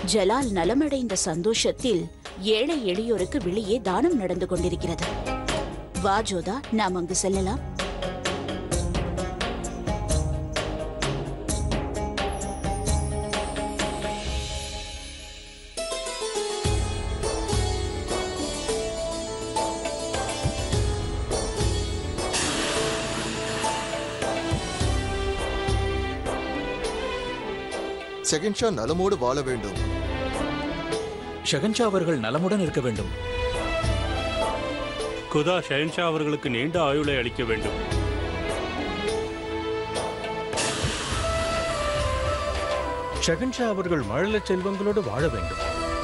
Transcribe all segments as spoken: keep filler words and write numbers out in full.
ஜலால் நலமடைந்த சந்தோஷத்தில் ஏழை எளியோருக்கு வெளியே தானம் நடந்து கொண்டிருக்கிறது. வா ஜோதா, நாம் அங்கு செல்லலாம். ஷெஹன்ஷா நலமோடு வாழ வேண்டும். ஷெஹன்ஷா அவர்கள் நலமுடன் இருக்க வேண்டும். குதா ஷெஹன்ஷா அவர்களுக்கு நீண்ட ஆயுளை அளிக்க வேண்டும். ஷெஹன்ஷா அவர்கள் மழலை செல்வங்களோடு வாழ வேண்டும்.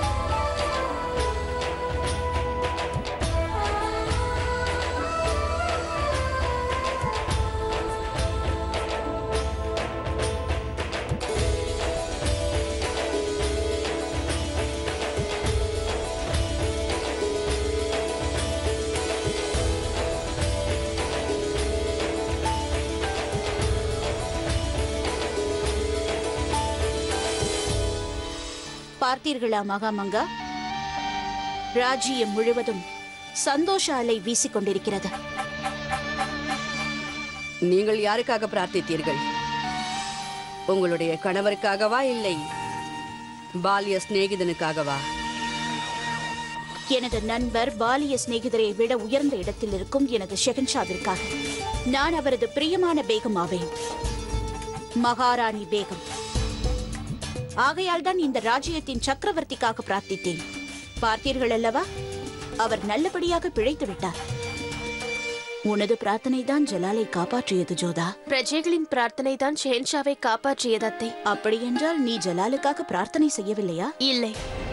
பார்த்தீர்களா மகாமங்கா, ராஜ்யம் முழுவதும் சந்தோஷ அலை வீசிக் கொண்டிருக்கிறது. நீங்கள் யாருக்காக பிரார்த்தித்தீர்கள்? உங்களுடைய கணவருக்காகவா, இல்லை பாலிய சிநேகிதனுக்காகவா? எனது நண்பர் பாலிய சிநேகிதரை விட உயர்ந்த இடத்தில் இருக்கும் எனது ஷெஹன்ஷாவிற்காக. நான் அவரது பிரியமான பேகம் ஆவேன், மகாராணி பேகம். ஆகையால் தான் இந்த ராஜ்யத்தின் சக்கரவர்த்திக்காக பிரார்த்தித்தேன். பார்த்தீர்கள் அல்லவா, அவர் நல்லபடியாக பிழைத்து விட்டார். உனது பிரார்த்தனை தான் ஜலாலை காப்பாற்றியது ஜோதா. பிரஜைகளின் பிரார்த்தனை தான் ஷெஹன்ஷாவை காப்பாற்றியது அத்தை. அப்படி என்றால் நீ ஜலாலுக்காக பிரார்த்தனை செய்யவில்லையா? இல்லை,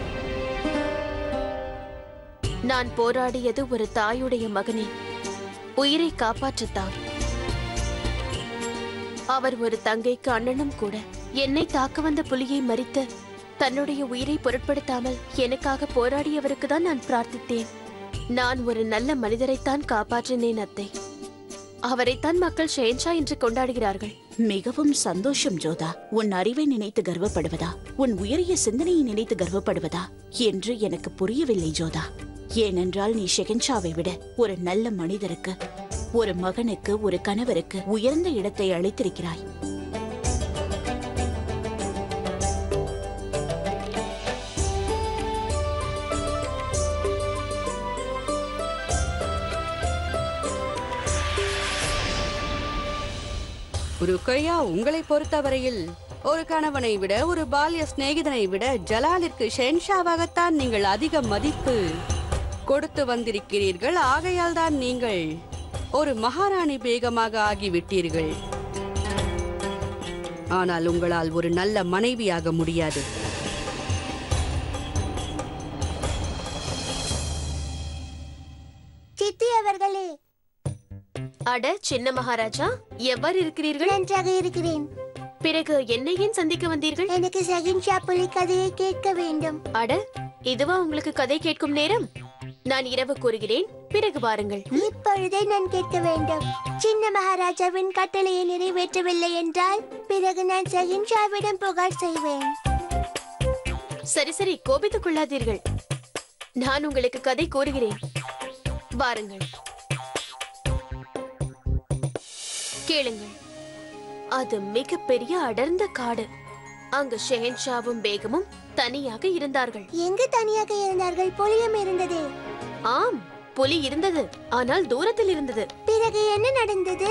நான் போராடியது ஒரு தாயுடைய மகனே உயிரை காப்பாற்றத்தான். அவர் ஒரு தங்கைக்கு அண்ணனும் கூட. என்னை தாக்க வந்த புலியை மறித்து தன்னுடைய உயிரை பொருட்படுத்தாமல் எனக்காக போராடியவருக்கு தான் நான் பிரார்த்தித்தேன். நான் ஒரு நல்ல மனிதரைத்தான் காப்பாற்றினேன் அத்தை. அவரைத்தான் மக்கள் ஷெஹன்ஷா என்று கொண்டாடுகிறார்கள். மிகவும் சந்தோஷம் ஜோதா. உன் அறிவை நினைத்து கர்வப்படுவதா, உன் உயரிய சிந்தனையை நினைத்து கர்வப்படுவதா என்று எனக்கு புரியவில்லை ஜோதா. ஏனென்றால் நீ ஷெஹன்ஷாவை விட ஒரு நல்ல மனிதருக்கு, ஒரு மகனுக்கு, ஒரு கணவருக்கு உயர்ந்த இடத்தை அளித்திருக்கிறாய். ருக்கையா, உங்களை பொறுத்தவரையில் ஒரு கணவனை விட, ஒரு பாலிய சிநேகிதனை விட ஜலாலிற்கு ஷெஹன்ஷாவாகத்தான் நீங்கள் அதிக மதிப்பு கொடுத்து வந்திருக்கிறீர்கள். ஆகையால் தான் நீங்கள் ஒரு மகாராணி பேகமாக ஆகிவிட்டீர்கள். ஆனால் உங்களால் ஒரு நல்ல மனைவியாக முடியாது. சித்தி அவர்களே. அட சின்ன மகாராஜா, எவ்வாறு இருக்கிறீர்கள்? நன்றாக இருக்கிறேன். பிறகு என்னை ஏன் சந்திக்க வந்தீர்கள்? எனக்கு ஷெஹன்ஷா புலி கதையை கேட்க வேண்டும். அட, இதுவா உங்களுக்கு கதை கேட்கும் நேரம்? நான் இரவு கூறுகிறேன், பிறகு வாருங்கள். இப்பொழுதே நான் கேட்க வேண்டும். சின்ன மகாராஜாவின் கட்டளையை நிறைவேற்றவில்லை என்றால் பிறகு நான் ஷெஹன்ஷாவிடம் புகார் செய்வேன். சரி சரி, கோபித்துக் கொள்ளாதீர்கள். நான் உங்களுக்கு கதை கூறுகிறேன், வாருங்கள், கேளுங்கள். அது மிக பெரிய அடர்ந்த காடு. அங்கு ஷெஹன்ஷாவும் பேகமும் தனியாக இருந்தார்கள். எங்கு தனியாக இருந்தார்கள்? புலியும் இருந்தது. ஆம், புலி இருந்தது, ஆனால் தூரத்தில் இருந்தது. பிறகு என்ன நடந்தது?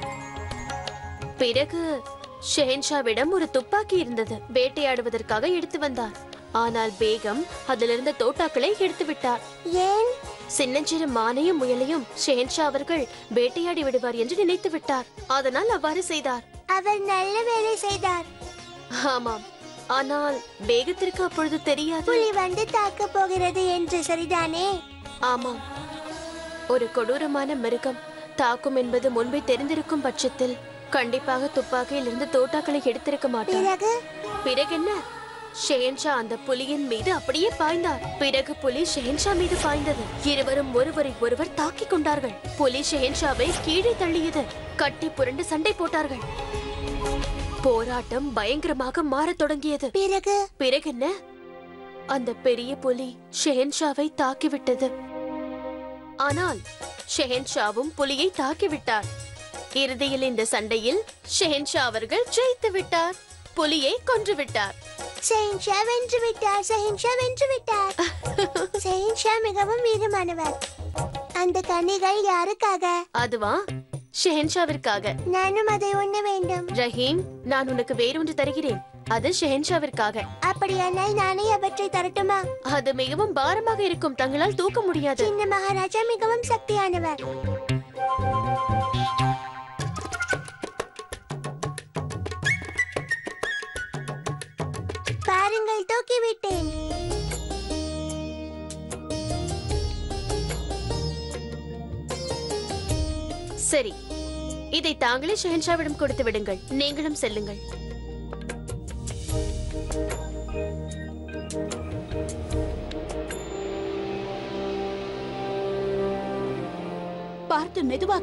பிறகு ஷெஹன்ஷாவிடம் ஒரு துப்பாக்கி இருந்தது. வேட்டையாடுவதற்காக எடுத்து வந்தார். ஆனால் பேகம் அதிலிருந்த தோட்டாக்களை எடுத்து விட்டார். ஏன்? சின்னஞ்சிறு மானையும் முயலையும் ஷெஹன்ஷா அவர்கள் வேட்டையாடி விடுவார் என்று நினைத்து விட்டார். அதனால் அவ்வாறு செய்தார். அவர் நல்ல வேலை செய்தார். ஆமாம், ஆனால் பேகத்திற்கு அப்பொழுது தெரியாது புலி வந்து தாக்க போகிறது என்று. சரிதானே? ஆமாம், ஒரு கொடூரமான மிருகம் தாக்கும் என்பது முன்பே தெரிந்திருக்கும் பட்சத்தில் கண்டிப்பாக துப்பாக்கியில் இருந்து தோட்டாக்களை எடுத்திருக்க மாட்டார். பிறகு பிறகு என்ன? ஷெஹன்ஷா அந்த புலியின் மீது அப்படியே பாய்ந்தார். பிறகு புலி ஷெஹன்ஷா மீது பாய்ந்தது. இருவரும் ஒருவரை ஒருவர் தாக்கிக் கொண்டார்கள். புலி ஷெஹன்ஷாவை கீழே தள்ளியது. கட்டி புரண்டு சண்டை போட்டார்கள். போராட்டம் பயங்கரமாக மாறத் தொடங்கியது. பிறகு பிறகு என்ன? அந்த பெரிய புலி ஷெஹன்ஷாவை தாக்கிவிட்டது. ஆனால் ஷெஹன்ஷாவும் புலியை தாக்கிவிட்டார். இறுதியில் இந்த சண்டையில் ஷெஹன்ஷா அவர்கள் ஜெயித்து விட்டார், புலியை கொன்று விட்டார். ஷெஹன்ஷா வென்று விட்டார், ஷெஹன்ஷா வென்று விட்டார். ஷெஹன்ஷா மிகவும் வீரமானவர். அந்த கனிகள் யாருக்காக? அதுவா, ஷெஹன்ஷாவிற்காக. நானும் அதை உண்ண வேண்டும். ரஹீம், நான் உனக்கு வேறொன்று தருகிறேன். அது ஷெஹன்ஷாவிற்காக. அப்படியானால் நானே அவற்றை தரட்டுமா? அது மிகவும் பாரமாக இருக்கும், தங்களால் தூக்க முடியாது. சின்ன மகாராஜா மிகவும் சக்தியானவர். பாருங்கள், தூக்கிவிட்டேன். சரி, இதை தாங்களே ஷெஹன்ஷாவிடம் கொடுத்து விடுங்கள். நீங்களும் செல்லுங்கள். பார்த்து மெதுவாக.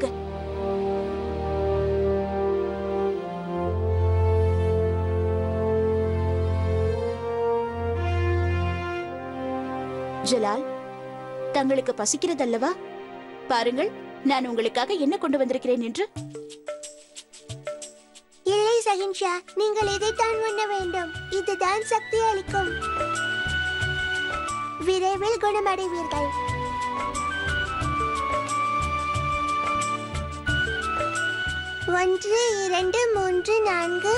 ஜலால், தங்களுக்கு பசிக்கிறதல்லவா? பாருங்கள், நான் உங்களுக்காக என்ன கொண்டு வந்திருக்கிறேன் என்று. இல்லை ஷெஹன்ஷா, நீங்கள் இதைத்தான் உண்ண வேண்டும். இதுதான் சக்தி அளிக்கும். விரைவில் குணமடைவீர்கள். ஒன்று, இரண்டு, மூன்று, நான்கு.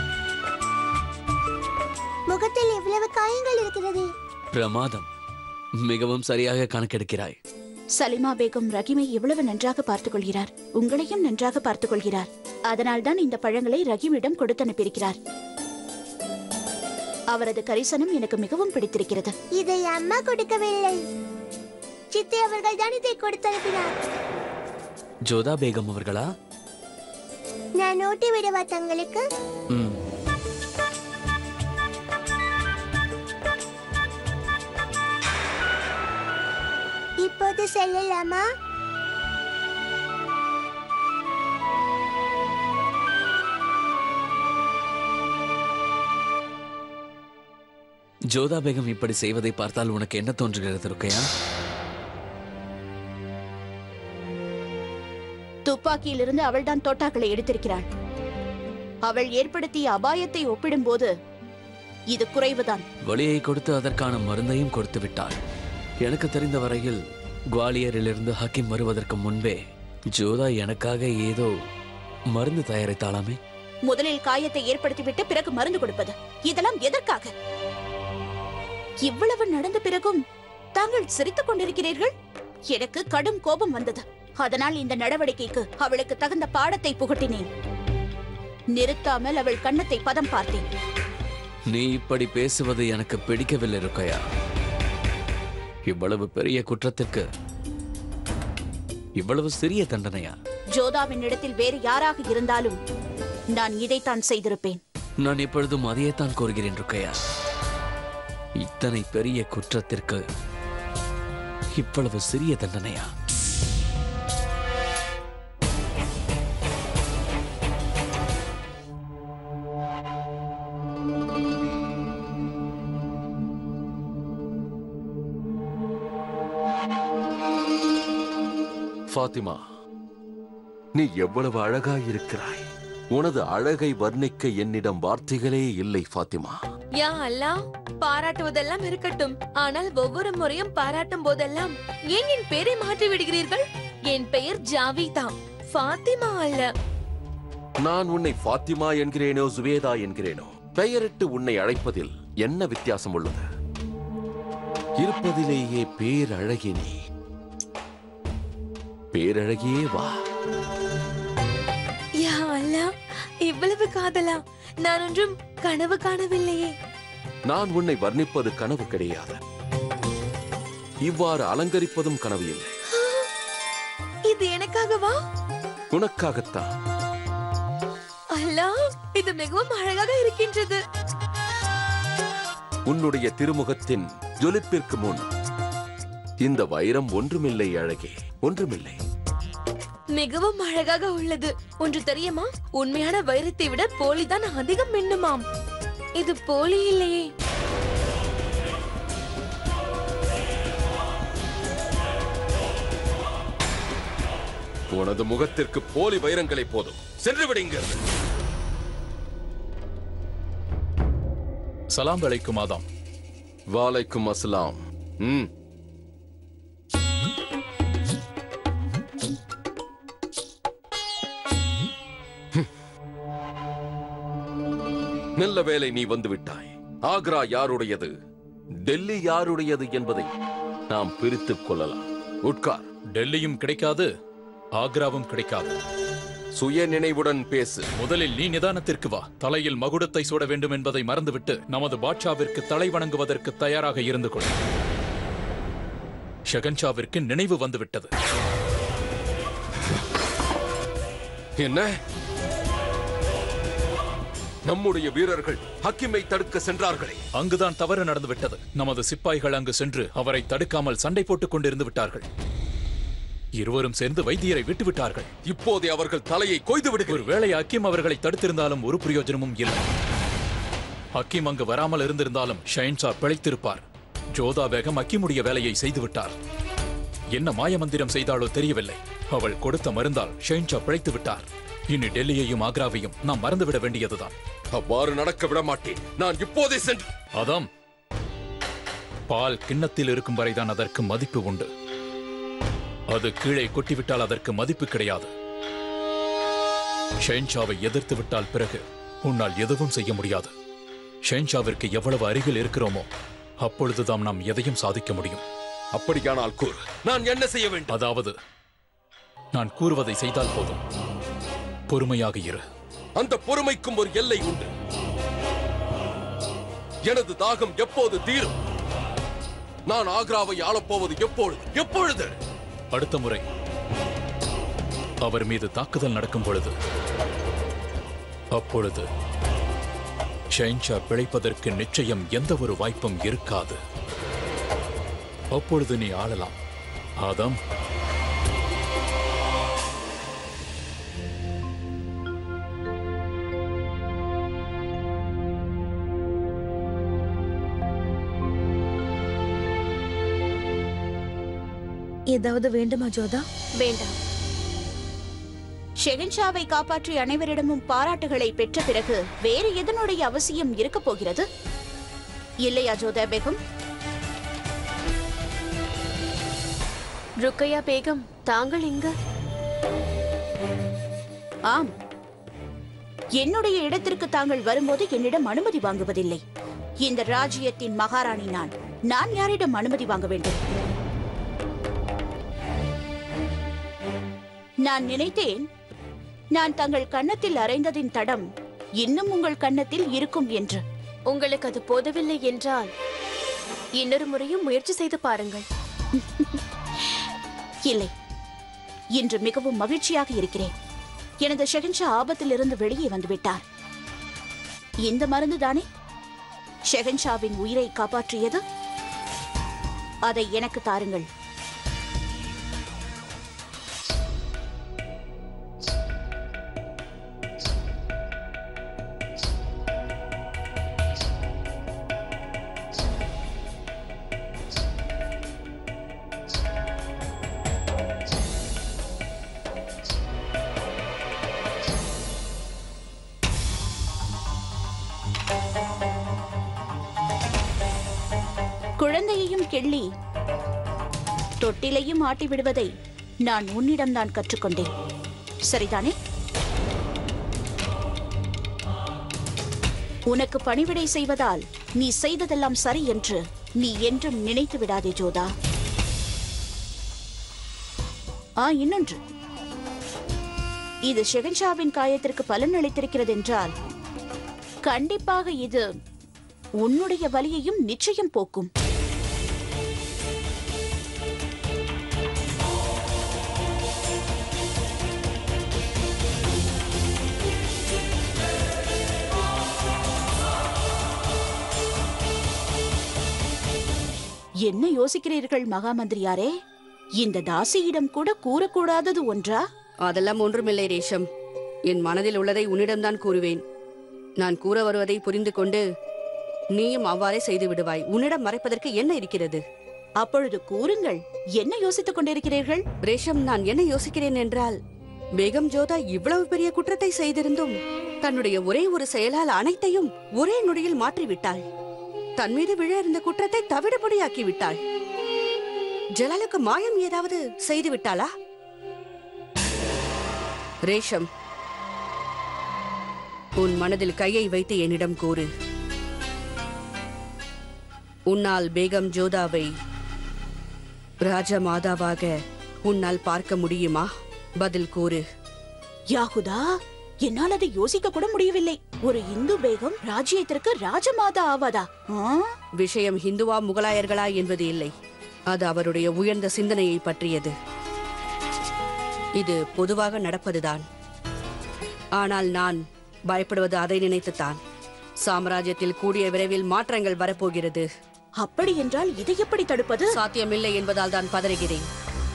முகத்தில் எவ்வளவு காயங்கள் இருக்கிறது? பிரமாதம், மிகவும் சரியாக கணக்கெடுக்கிறாய். சலிமா பேகம் ரஹீமை எவ்வளவு நன்றாக பார்த்துக் கொள்கிறார், உங்களையும் நன்றாக பார்த்துக் கொள்கிறார். அதனால்தான் இந்த பழங்களை ரஹீமிடம் கொடுத்து அனுப்பியிருக்கிறார். அவரது கரிசனம் எனக்கு மிகவும் பிடித்திருக்கிறது. இதை அம்மா கொடுக்கவில்லை, சித்தி அவர்கள் தான் இதை கொடுத்து அனுப்பினார். ஜோதா பேகம் அவர்களா? நான் ஓட்டி விடவா தங்களுக்கு? ம். இப்போது செல்லலாமா? ஜோதா பேகம் இப்படி செய்வதை பார்த்தால் உனக்கு என்ன தோன்றுகிறது ருக்கையா? துப்பாக்கியிலிருந்து அவள்தான் தோட்டாக்களை எடுத்திருக்கிறாள். அவள் ஏற்படுத்திய அபாயத்தை ஒப்பிடும்போது இது குறைவுதான். வலியை கொடுத்து அதற்கான மருந்தையும் கொடுத்து விட்டாள். எனக்கு தெரிந்த வரையில் குவாலியரிலிருந்து ஹக்கீம் வருவதற்கு முன்பே ஜோதா எனக்காக ஏதோ மருந்து தயாரித்தாளாமே. முதலில் காயத்தை ஏற்படுத்திவிட்டு பிறகு மருந்து கொடுப்பது, இதெல்லாம் எதற்காக? இவ்வளவு நடந்த பிறகும் தாங்கள் சிரித்துக் கொண்டிருக்கிறீர்கள். எனக்கு கடும் கோபம் வந்தது. அதனால் இந்த நடவடிக்கைக்கு அவளுக்கு தகுந்த பாடத்தை புகட்டினேன். நிறுத்தாமல் அவள் கன்னத்தை பதம் பார்த்தேன். நீ இப்படி பேசுவது எனக்கு பிடிக்கவில்லை ருக்கையா. இவ்வளவு பெரிய குற்றத்திற்கு இவ்வளவு சிறிய தண்டனையா? ஜோதாவின் இடத்தில் வேறு யாராக இருந்தாலும் நான் இதைத்தான் செய்திருப்பேன். நான் இப்பொழுதும் அதையேத்தான் கோருகிறேன் ருக்கையா. இத்தனை பெரிய குற்றத்திற்கு இவ்வளவு சிறிய தண்டனையா? ஃபாத்திமா, நீ எவ்வளவு அழகாயிருக்கிறாய். உனது அழகை வர்ணிக்க என்னிடம் வார்த்தைகளே இல்லை ஃபாத்திமா. யா அல்லாஹ், பாராட்டுவதெல்லாம் இருக்கட்டும், ஆனால் ஒவ்வொரு முறையும் பாராட்டும் போதெல்லாம் ஏன் என் பெயரை மாற்றி விடுகிறீர்கள்? என் பெயர் ஜாவிதா, ஃபாத்திமா அல்ல. நான் உன்னை ஃபாத்திமா என்கிறேனோ சுவேதா என்கிறேனோ, பெயரிட்டு உன்னை அழைப்பதில் என்ன வித்தியாசம் உள்ளது? இருப்பதிலேயே பேரழகி நீ. பேரழகியே வா. யா அல்லாஹ், இவ்வளவு காதலா? நான் ஒன்றும் கனவு காணவில்லையே. நான் உன்னை வர்ணிப்பது கனவு கிடையாது. இவ்வாறு அலங்கரிப்பதும் கனவு இல்லை. இது எனக்காகவா? உனக்காகத்தான். அல்லாஹ், இது மிகவும் அழகாக இருக்கின்றது. உன்னுடைய திருமுகத்தின் ஜொலிப்பிற்கு முன் இந்த வைரம் ஒன்றுமில்லை அழகே, ஒன்றுமில்லை. மிகவும் அழகாக உள்ளது. ஒன்று தெரியுமா? உண்மையான வைரத்தை விட போலிதான் அதிகம் மின்னுமாம். இது போலி இல்லையே. உனது முகத்திற்கு போலி வைரங்களை போதும். சென்று விடுங்க. சலாம் அலைக்கும் ஆதாம். வாலைக்கும் அஸ்லாம். ம் நல்ல வேளை நீ வந்து விட்டாய். ஆக்ரா யாருடையது, டெல்லி யாருடையது என்பதை நாம் பிரித்துக் கொள்ளலாம். உட்கார். டெல்லியும் கிடைக்காது, ஆக்ராவும் கிடைக்காது. சுய நினைவுடன் பேசு. முதலில் நீ நிதானத்திற்கு வா. தலையில் மகுடத்தை சூட வேண்டும் என்பதை மறந்துவிட்டு நமது பாட்ஷாவிற்கு தலை வணங்குவதற்கு தயாராக இருந்து கொள். ஷெகன்ஷாவிற்கு நினைவு வந்துவிட்டது. என்ன? நம்முடைய வீரர்கள் ஹக்கிமை தடுக்க சென்றார்களே. அங்குதான் தவறு நடந்துவிட்டது. நமது சிப்பாய்கள் அங்கு சென்று அவரை தடுக்காமல் சண்டை போட்டுக் கொண்டிருந்து விட்டார்கள். இருவரும் சேர்ந்து வைத்தியரை விட்டு விட்டார்கள். இப்போதே அவர்கள் தலையை கொய்து விடுகிறார். ஒரு வேளை ஹக்கீம் அவர்களை தடுத்திருந்தாலும் ஒரு பிரயோஜனமும் இல்லை. ஹக்கீம் அங்கு வராமல் இருந்திருந்தாலும் ஷெஹன்ஷா பிழைத்திருப்பார். ஜோதா பேகம் ஹக்கீமுடைய வேலையை செய்துவிட்டார். என்ன மாயமந்திரம் செய்தாலோ தெரியவில்லை. அவள் கொடுத்த மருந்தால் ஷெஹன்ஷா பிழைத்து விட்டார். இனி டெல்லியையும் ஆக்ராவையும் நாம் மறந்துவிட வேண்டியதுதான். அவ்வாறு நடக்க விட மாட்டேன். நான் இப்போதே சென்று. அதாம், பால் கிண்ணத்தில் இருக்கும் வரைதான் அதற்கு மதிப்பு உண்டு. அது கீழே கொட்டிவிட்டால் அதற்கு மதிப்பு கிடையாது. ஷெஹன்ஷாவை எதிர்த்து விட்டால் பிறகு உன்னால் எதுவும் செய்ய முடியாது. ஷெஹன்ஷாவிற்கு எவ்வளவு அருகில் இருக்கிறோமோ அப்பொழுதுதான் நாம் எதையும் சாதிக்க முடியும். அப்படியானால் கூறு, நான் என்ன செய்ய வேண்டும்? அதாவது நான் கூறுவதை செய்தால் போதும். பொறுமையாக இரு. அந்த பொறுமைக்கும் ஒரு எல்லை உண்டு. எனது தாகம் எப்போது தீரும்? நான் ஆக்ராவை ஆளப்போவது எப்பொழுது? எப்பொழுது? அடுத்த முறை அவர் மீது தாக்குதல் நடக்கும் பொழுது. அப்பொழுது ஷெஹன்ஷா பிழைப்பதற்கு நிச்சயம் எந்த ஒரு வாய்ப்பும் இருக்காது. அப்பொழுது நீ ஆளலாம். ஆதாம், ஏதாவது வேண்டுமா ஜோதா? வேண்டாம். ஷெஹன்ஷாவை காப்பாற்றி அனைவரிடமும் பாராட்டுகளை பெற்ற பிறகு வேறு எதனுடைய அவசியம் இருக்க போகிறது? இல்லையா ஜோதா பேகம்? ருக்கையா பேகம், தாங்கள் இங்க? ஆம், என்னுடைய இடத்திற்கு தாங்கள் வரும்போது என்னிடம் அனுமதி வாங்குவதில்லை. இந்த ராஜ்யத்தின் மகாராணி நான். நான் யாரிடம் அனுமதி வாங்க வேண்டும்? நான் நினைத்தேன், நான் தங்கள் கன்னத்தில் அறைந்ததின் தடம் இன்னும் உங்கள் கன்னத்தில் இருக்கும் என்று. உங்களுக்கு அது போதவில்லை என்றால் இன்னொரு முறையும் முயற்சி செய்து பாருங்கள். இல்லை, இன்று மிகவும் மகிழ்ச்சியாக இருக்கிறேன். எனது ஷெஹன்ஷா ஆபத்திலிருந்து வெளியே வந்துவிட்டார். இந்த மருந்து தானே ஷெஹன்ஷாவின் உயிரை காப்பாற்றியது. அதை எனக்கு தாருங்கள். குழந்தையையும் கிள்ளி தொட்டிலையும் ஆட்டி விடுவதை நான் உன்னிடம்தான் கற்றுக்கொண்டேன். சரிதானே? உனக்கு பணிவிடை செய்வதால் நீ செய்ததெல்லாம் சரி என்று நீ என்றும் நினைத்து விடாதே ஜோதா. ஆ, இன்னொன்று, இது ஷெஹன்ஷாவின் காயத்திற்கு பலன் அளித்திருக்கிறது என்றால் கண்டிப்பாக இது உன்னுடைய வலியையும் நிச்சயம் போக்கும். என்ன யோசிக்கிறீர்கள் மகாமந்திரியாரே? இந்த தாசியிடம் கூட கூறக்கூடாதது ஒன்றா? அதெல்லாம் ஒன்றுமில்லை ரேஷம். என் மனதில் உள்ளதை உன்னிடம்தான் கூறுவேன். நான் கூற வருவதை புரிந்து கொண்டு நீயும் அவ்வாறே செய்து விடுவாய். உன்னிடம் மறைப்பதற்கு என்ன இருக்கிறது? அப்பொழுது கூறுங்கள், என்ன யோசித்துக் கொண்டிருக்கிறீர்கள்? ரேஷம், நான் என்ன யோசிக்கிறேன் என்றால், பேகம் ஜோதா இவ்வளவு பெரிய குற்றத்தை செய்திருந்தும் தன்னுடைய ஒரே ஒரு செயலால் அனைத்தையும் ஒரே நொடியில் மாற்றிவிட்டாள். தன் மீது விழ இருந்த குற்றத்தை தவிடுபடியாக்கி விட்டாள். ஜலாலுக்கு மாயம் ஏதாவது செய்து விட்டாளா? ரேஷம், உன் மனதில் கையை வைத்து என்னிடம் கூறு. உன்னால் பேகம் ஜோதாவை ராஜமாதாவாக உன்னால் பார்க்க முடியுமா? பதில் கூறு. யாகுதா, என்னால் அதை யோசிக்க கூட முடியவில்லை. ஒரு இந்து பேகம் ராஜ்யத்திற்கு ராஜமாதா ஆவாதா? விஷயம் ஹிந்துவா முகலாயர்களா என்பது இல்லை, அது அவருடைய உயர்ந்த சிந்தனையை பற்றியது. இது பொதுவாக நடப்பதுதான். ஆனால் நான் பயப்படுவது அதை நினைத்துத்தான். சாம்ராஜ்யத்தில் கூடிய விரைவில் மாற்றங்கள் வரப்போகிறது. அப்படி என்றால் இதை எப்படி தடுப்பது? சாத்தியமில்லை என்பதால் தான் பதறுகிறேன்.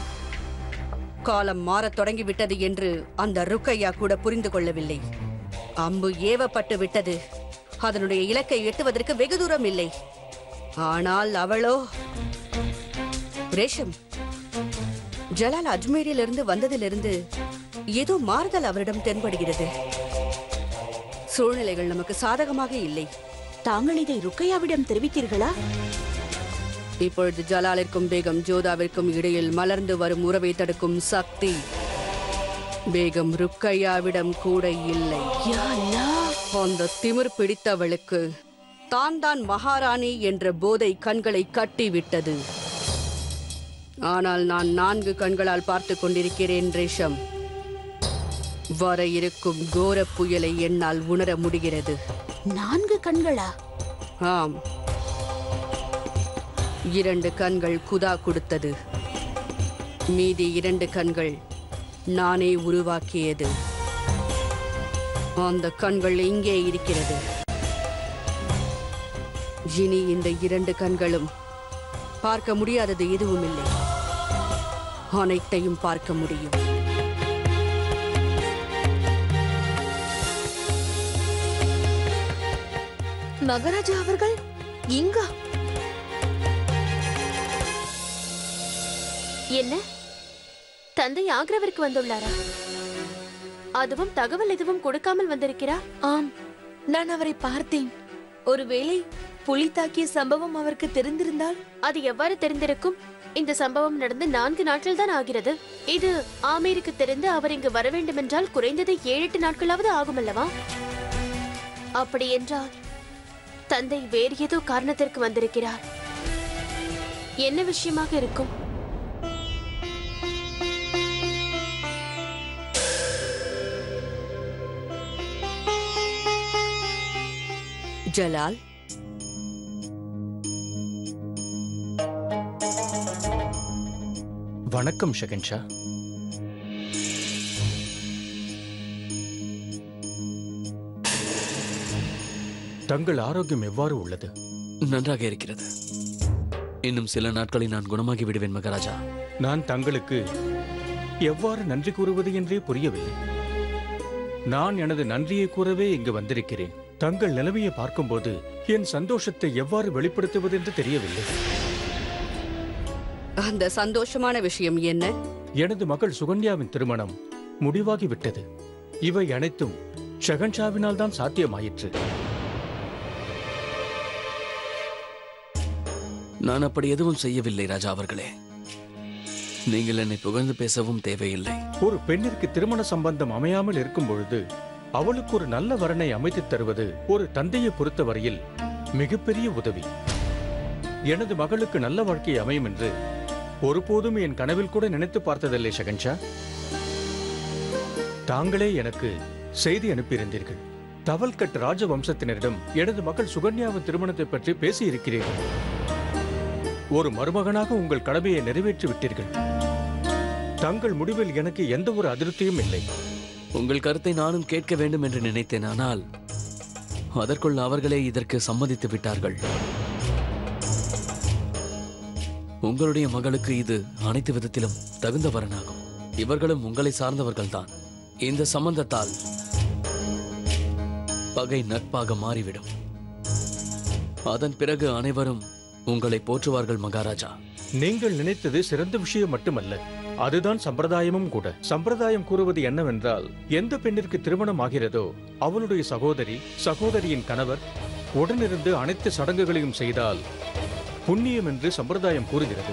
காலம் மாறத் தொடங்கிவிட்டது என்று அந்த ருக்கையா கூட புரிந்து கொள்ளவில்லை. அம்பு ஏவப்பட்டு விட்டது. அதனுடைய இலக்கை எட்டுவதற்கு வெகு தூரம் இல்லை. ஆனால் அவளோ... ரேஷம், ஜலால் அஜ்மீரிலிருந்து வந்ததிலிருந்து ஏதோ மாறுதல் அவரிடம் தென்படுகிறது. சூழ்நிலைகள் நமக்கு சாதகமாக இல்லை. தாங்கள் இதை ருக்கையாவிடம் தெரிவித்தீர்களா? இப்பொழுது ஜலாலிற்கும் பேகம் ஜோதாவிற்கும் இடையில் மலர்ந்து வரும் உறவை தடுக்கும் சக்தி பேகம் ருக்கையாவிடம் கூட இல்லை. அந்த திமிர் பிடித்தவளுக்கு தான் தான் மகாராணி என்ற போதை கண்களை கட்டிவிட்டது. ஆனால் நான் நான்கு கண்களால் பார்த்து கொண்டிருக்கிறேன் ரேஷம். வர இருக்கும் கோர புயலை என்னால் உணர முடிகிறது. நான்கு கண்களா? ஆம், இரண்டு கண்கள் குதா கொடுத்தது. மீதி இரண்டு கண்கள் நானே உருவாக்கியது. அந்த கண்கள் இங்கே இருக்கிறது. இனி இந்த இரண்டு கண்களும் பார்க்க முடியாதது எதுவும் இல்லை. அனைத்தையும் பார்க்க முடியும். மகாராஜா அவர்கள் இங்கா? என்ன, தந்தை ஆக்ராவிற்கு வந்துள்ளாரா? அதுவும் தகவல் எதுவும் கொடுக்காமல் வந்திருக்கிறார்? ஆம், நான் அவரை பார்த்தேன். ஒருவேளை புலி தாக்கிய சம்பவம் அவருக்கு தெரிந்திருந்தால்? அது எவ்வாறு தெரிந்திருக்கும்? இந்த சம்பவம் நடந்து நான்கு நாட்கள் தான் ஆகிறது. இது ஆமீருக்கு தெரிந்து அவர் இங்கு வர வேண்டும் என்றால் குறைந்தது ஏழு எட்டு நாட்களாவது ஆகும் அல்லவா? அப்படி என்றால் தந்தை வேறு ஏதோ காரணத்திற்கு வந்திருக்கிறார். என்ன விஷயமாக இருக்கும்? ஜலால், வணக்கம் ஷெகன்ஷா. தங்கள் ஆரோக்கியம் எவ்வாறு உள்ளது? நன்றாக இருக்கிறது. இன்னும் சில நாட்களில் நான் குணமாகி விடுவேன் மகாராஜா. நான் தங்களுக்கு எவ்வாறு நன்றி கூறுவது என்றே புரியவில்லை. நான் எனது நன்றியை கூறவே இங்கு வந்திருக்கிறேன். தங்கள் நிலைமையை பார்க்கும்போது என் சந்தோஷத்தை எவ்வாறு வெளிப்படுத்துவது என்று தெரியவில்லை. அந்த சந்தோஷமான விஷயம் என்ன? எனது மகள் சுகன்யாவின் திருமணம் முடிவாகிவிட்டது. இவை அனைத்தும் ஷெகன்ஷாவினால் தான் சாத்தியமாயிற்று. நான் அப்படி எதுவும் செய்யவில்லை ராஜா அவர்களே. நீங்கள் என்னை புகழ்ந்து பேசவும் தேவையில்லை. ஒரு பெண்ணிற்கு திருமண சம்பந்தம் அமையாமல் இருக்கும் பொழுது அவளுக்கு ஒரு நல்ல வரனை அமைத்துத் தருவது ஒரு தந்தையை பொறுத்தவரையில் மிகப்பெரிய உதவி. எனது மகளுக்கு நல்ல வாழ்க்கை அமையும் என்று ஒருபோதும் என் கனவில் கூட நினைத்து பார்த்ததில்லை ஷெகன்ஷா. தாங்களே எனக்கு செய்தி அனுப்பியிருந்தீர்கள். தவல்கட் ராஜவம்சத்தினரிடம் எனது மகள் சுகன்யாவின் திருமணத்தை பற்றி பேசியிருக்கிறீர்கள். ஒரு மருமகனாக உங்கள் கடமையை நிறைவேற்றி விட்டீர்கள். தங்கள் முடிவில் எனக்கு எந்த ஒரு அதிருப்தியும் இல்லை. உங்கள் கருத்தை நானும் கேட்க வேண்டும் என்று நினைத்தேன். ஆனால் அதற்குள் அவர்களே இதற்கு சம்மதித்து விட்டார்கள். உங்களுடைய மகளுக்கு இது அனைத்து விதத்திலும் தகுந்த வரனாகும். இவர்களும் உங்களை சார்ந்தவர்கள்தான். இந்த சம்பந்தத்தால் பகை நட்பாக மாறிவிடும். அதன் பிறகு அனைவரும் உங்களை போற்றுவார்கள் மகாராஜா. நீங்கள் நினைத்தது சிறந்த விஷயம் மட்டுமல்ல, அதுதான் சம்பிரதாயமும் கூட. சம்பிரதாயம் கூறுவது என்னவென்றால், எந்த பெண்ணிற்கு திருமணம் ஆகிறதோ அவளுடைய சகோதரி, சகோதரியின் கணவர் உடனிருந்து அனைத்து சடங்குகளையும் செய்தால் புண்ணியம் என்று சம்பிரதாயம் கூறுகிறது.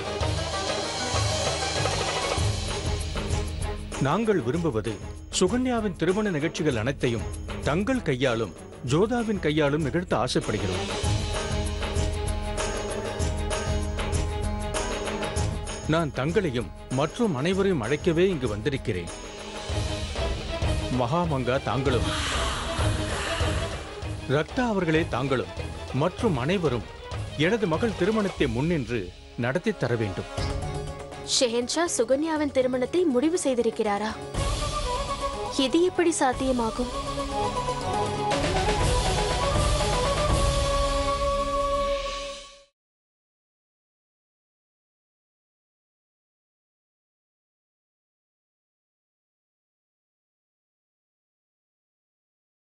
நாங்கள் விரும்புவது சுகன்யாவின் திருமண நிகழ்ச்சிகள் அனைத்தையும் தங்கள் கையாலும் ஜோதாவின் கையாலும் நிகழ்த்த ஆசைப்படுகிறோம். நான் தங்களையும் மற்றும் அனைவரையும் அழைக்கவே இங்கு வந்திருக்கிறேன். மகாமங்கா தாங்களும், ரக்தா அவர்களே தாங்களும் மற்றும் அனைவரும் எனது மகள் திருமணத்தை முன்னின்று நடத்தி தர வேண்டும். ஷெஹன்ஷா சுகன்யாவின் திருமணத்தை முடிவு செய்திருக்கிறாரா? இது எப்படி சாத்தியமாகும்?